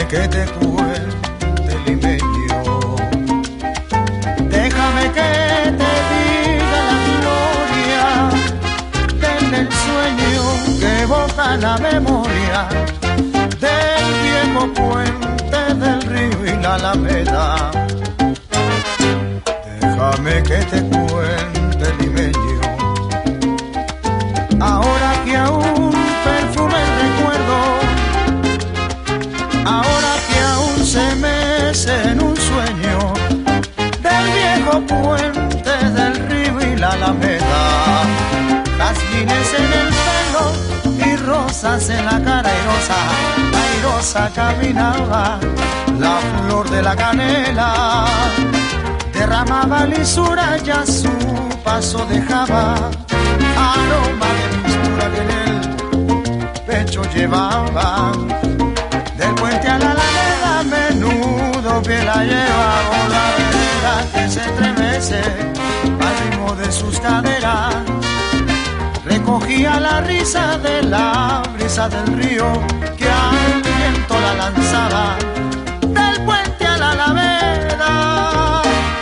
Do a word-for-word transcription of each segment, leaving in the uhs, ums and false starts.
que te cuente, limeño. Déjame que te diga la gloria del sueño que evoca la memoria del viejo puente del río y la alameda. Déjame que te cuente, limeño, ahora que aún perfume el recuerdo, ahora que aún se mece en un sueño del viejo puente del río y la alameda. Jazmines en el pelo y rosas en la cara airosa, airosa caminaba la flor de la canela. Derramaba lisura, ya su paso dejaba aroma de mistura que en el pecho llevaba. Del puente a la alameda, menudo que la lleva por la vereda que se estremece al ritmo de sus caderas. Recogía la risa de la brisa del río que al viento la lanzaba del puente a la alameda.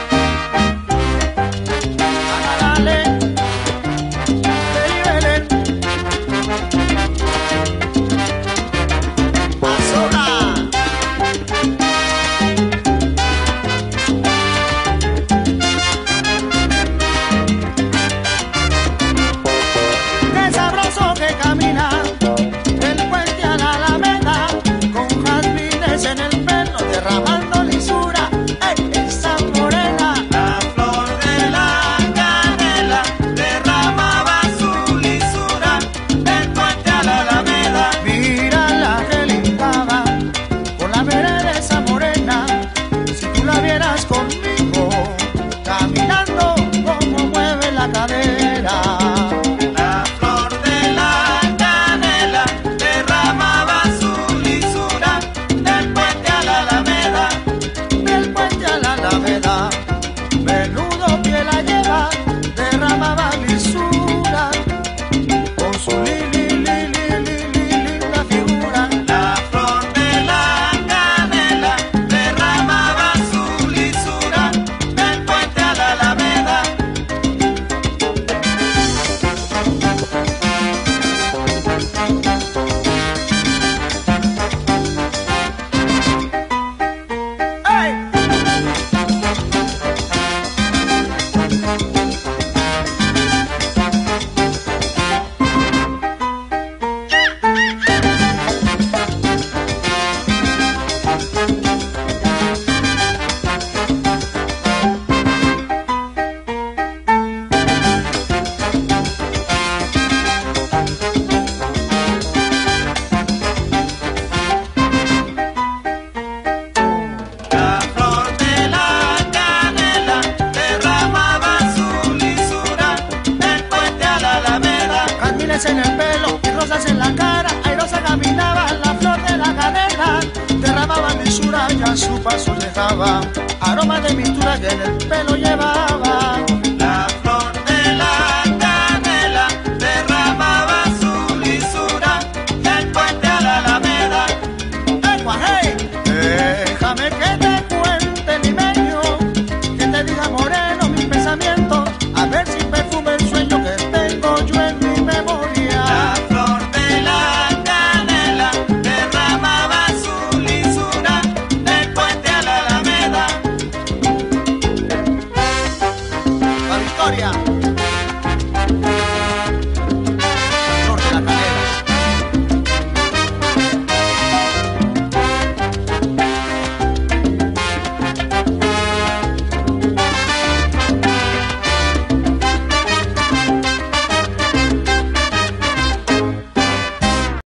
En el pelo y rosas en la cara, airosa caminaba la flor de la canela. Derramaba lisura, ya su paso dejaba aroma de mistura que en el pelo lleva.